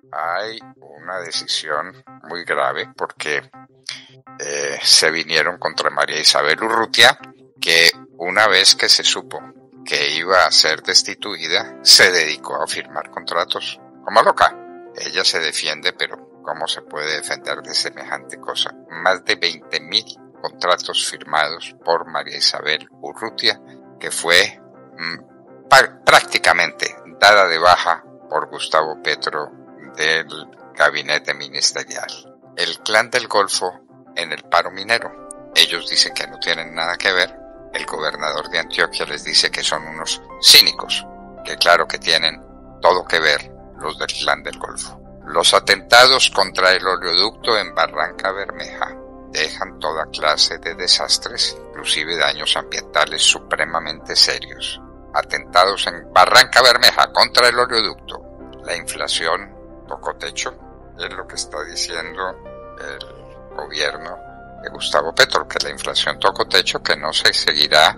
hay una decisión muy grave porque se vinieron contra María Isabel Urrutia, que una vez que se supo que iba a ser destituida, se dedicó a firmar contratos como loca. Ella se defiende, pero ¿cómo se puede defender de semejante cosa? Más de 20,000 contratos firmados por María Isabel Urrutia, que fue prácticamente dada de baja por Gustavo Petro del gabinete ministerial. El Clan del Golfo en el paro minero. Ellos dicen que no tienen nada que ver. El gobernador de Antioquia les dice que son unos cínicos, que claro que tienen todo que ver los del Clan del Golfo. Los atentados contra el oleoducto en Barranca Bermeja dejan toda clase de desastres, inclusive daños ambientales supremamente serios. Atentados en Barranca Bermeja contra el oleoducto. La inflación tocó techo, es lo que está diciendo el gobierno de Gustavo Petro, que la inflación tocó techo, que no se seguirá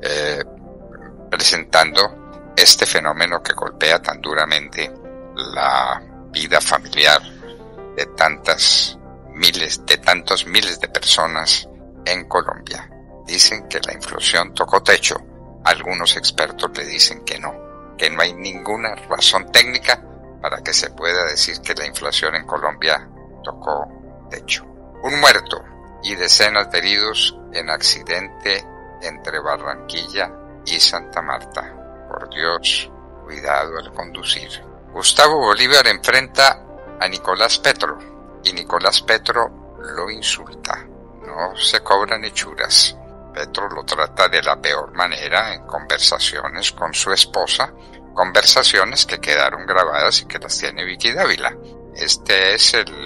presentando este fenómeno que golpea tan duramente la vida familiar de tantos miles de personas en Colombia. Dicen que la inflación tocó techo. Algunos expertos le dicen que no hay ninguna razón técnica para que se pueda decir que la inflación en Colombia tocó techo. Un muerto y decenas de heridos en accidente entre Barranquilla y Santa Marta. Por Dios, cuidado al conducir. Gustavo Bolívar enfrenta a Nicolás Petro y Nicolás Petro lo insulta. No se cobran hechuras. Petro lo trata de la peor manera en conversaciones con su esposa, conversaciones que quedaron grabadas y que las tiene Vicky Dávila. Este es el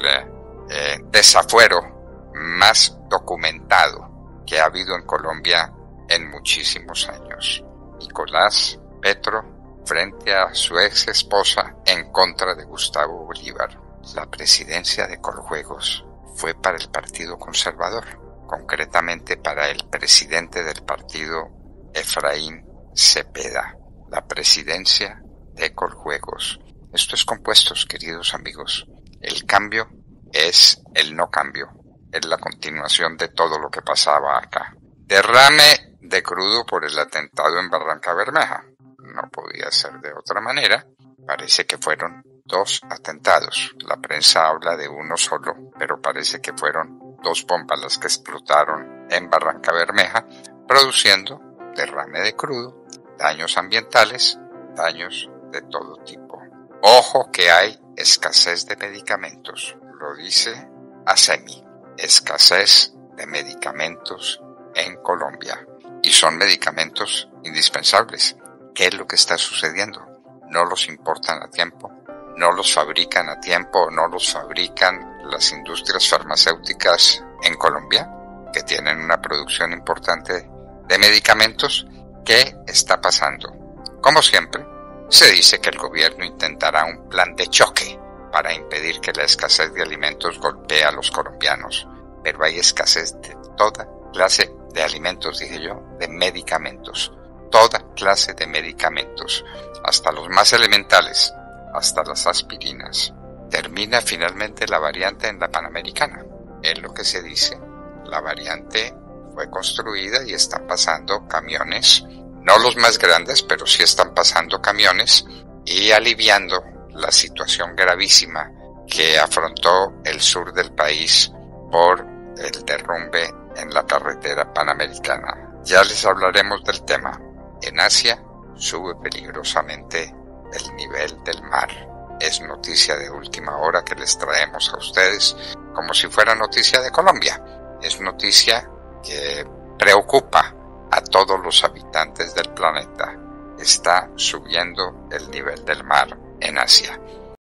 desafuero más documentado que ha habido en Colombia en muchísimos años. Nicolás Petro frente a su ex esposa en contra de Gustavo Bolívar. La presidencia de Coljuegos fue para el Partido Conservador, concretamente para el presidente del partido, Efraín Cepeda. La presidencia de Coljuegos. Esto es compuestos, queridos amigos. El cambio es el no cambio. Es la continuación de todo lo que pasaba acá. Derrame de crudo por el atentado en Barranca Bermeja. No podía ser de otra manera. Parece que fueron 2 atentados. La prensa habla de uno solo, pero parece que fueron 2 bombas las que explotaron en Barranca Bermeja, produciendo derrame de crudo, daños ambientales, daños de todo tipo. Ojo que hay escasez de medicamentos, lo dice ASEMI, escasez de medicamentos en Colombia. Y son medicamentos indispensables. ¿Qué es lo que está sucediendo? No los importan a tiempo, no los fabrican a tiempo, no los fabrican las industrias farmacéuticas en Colombia, que tienen una producción importante de medicamentos. ¿Qué está pasando? Como siempre, se dice que el gobierno intentará un plan de choque para impedir que la escasez de alimentos golpee a los colombianos. Pero hay escasez de toda clase de alimentos, dije yo, de medicamentos. Toda clase de medicamentos, hasta los más elementales, hasta las aspirinas. Termina finalmente la variante en la Panamericana. Es lo que se dice. La variante fue construida y están pasando camiones, no los más grandes, pero sí están pasando camiones y aliviando la situación gravísima que afrontó el sur del país por el derrumbe en la carretera panamericana. Ya les hablaremos del tema. En Asia sube peligrosamente el nivel del mar. Es noticia de última hora que les traemos a ustedes como si fuera noticia de Colombia. Es noticia que preocupa a todos los habitantes del planeta. Está subiendo el nivel del mar en Asia.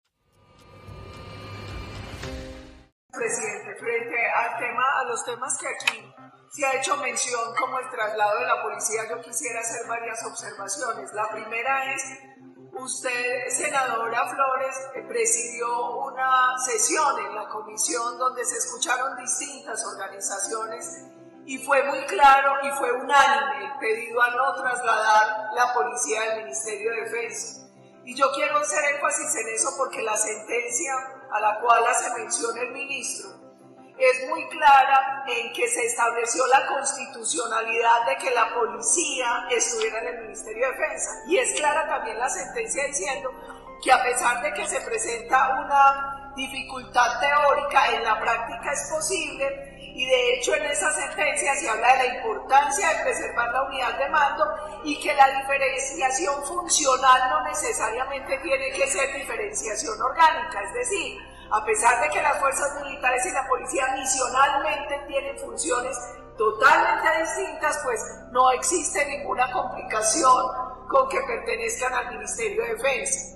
Presidente, frente a los temas que aquí se ha hecho mención, como el traslado de la policía, yo quisiera hacer varias observaciones. La primera es, usted, senadora Flores, presidió una sesión en la comisión donde se escucharon distintas organizaciones y fue muy claro y fue unánime el pedido a no trasladar la policía del Ministerio de Defensa. Y yo quiero hacer énfasis en eso porque la sentencia a la cual hace mención el ministro es muy clara en que se estableció la constitucionalidad de que la policía estuviera en el Ministerio de Defensa. Y es clara también la sentencia diciendo que a pesar de que se presenta una dificultad teórica, en la práctica es posible. Y de hecho en esa sentencia se habla de la importancia de preservar la unidad de mando y que la diferenciación funcional no necesariamente tiene que ser diferenciación orgánica, es decir, a pesar de que las fuerzas militares y la policía misionalmente tienen funciones totalmente distintas, pues no existe ninguna complicación con que pertenezcan al Ministerio de Defensa.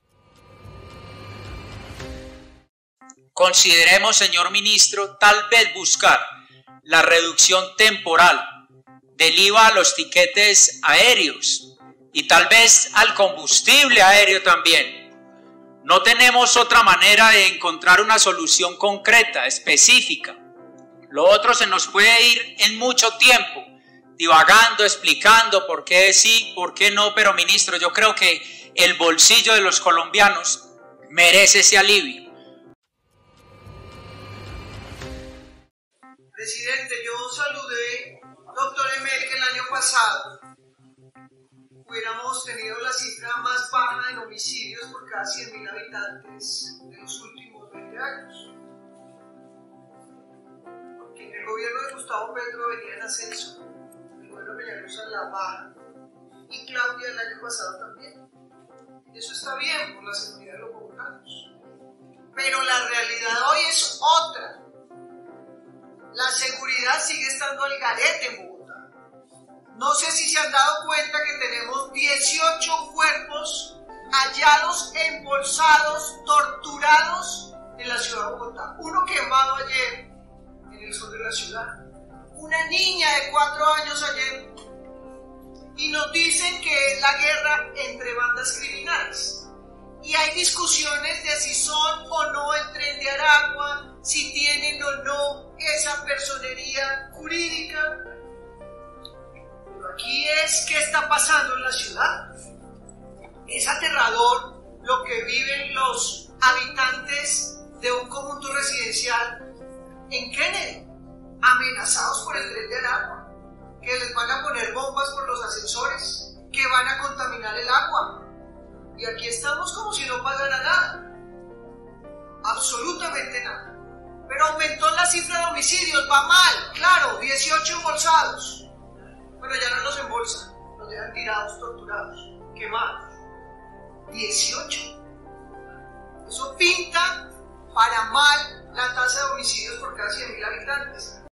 Consideremos, señor ministro, tal vez buscar la reducción temporal del IVA a los tiquetes aéreos y tal vez al combustible aéreo también. No tenemos otra manera de encontrar una solución concreta, específica. Lo otro se nos puede ir en mucho tiempo, divagando, explicando por qué sí, por qué no, pero ministro, yo creo que el bolsillo de los colombianos merece ese alivio. Presidente, yo saludé, doctor Emel, que el año pasado hubiéramos tenido la cifra más baja en homicidios por cada 100.000 habitantes de los últimos 20 años. Porque en el gobierno de Gustavo Petro venía en ascenso, el gobierno de Peñalosa en la baja, y Claudia el año pasado también. Y eso está bien por la seguridad de los bogotanos. Pero la realidad hoy es otra. La seguridad sigue estando al garete en Bogotá. No sé si se han dado cuenta que tenemos 18 cuerpos hallados, embolsados, torturados en la ciudad de Bogotá. Uno quemado ayer en el sur de la ciudad. Una niña de 4 años ayer. Y nos dicen que es la guerra entre bandas criminales. Y hay discusiones de si son o no el Tren de Aragua, si tienen o no esa personería jurídica. Pero aquí es qué está pasando en la ciudad. Es aterrador lo que viven los habitantes de un conjunto residencial en Kennedy, amenazados por el Tren de Aragua, que les van a poner bombas por los ascensores, que van a contaminar el agua. Y aquí estamos como si no pasara nada. Absolutamente nada. Pero aumentó la cifra de homicidios, va mal, claro, 18 embolsados. Pero ya no los embolsan, los dejan tirados, torturados, quemados. 18. Eso pinta para mal la tasa de homicidios por cada 100.000 habitantes.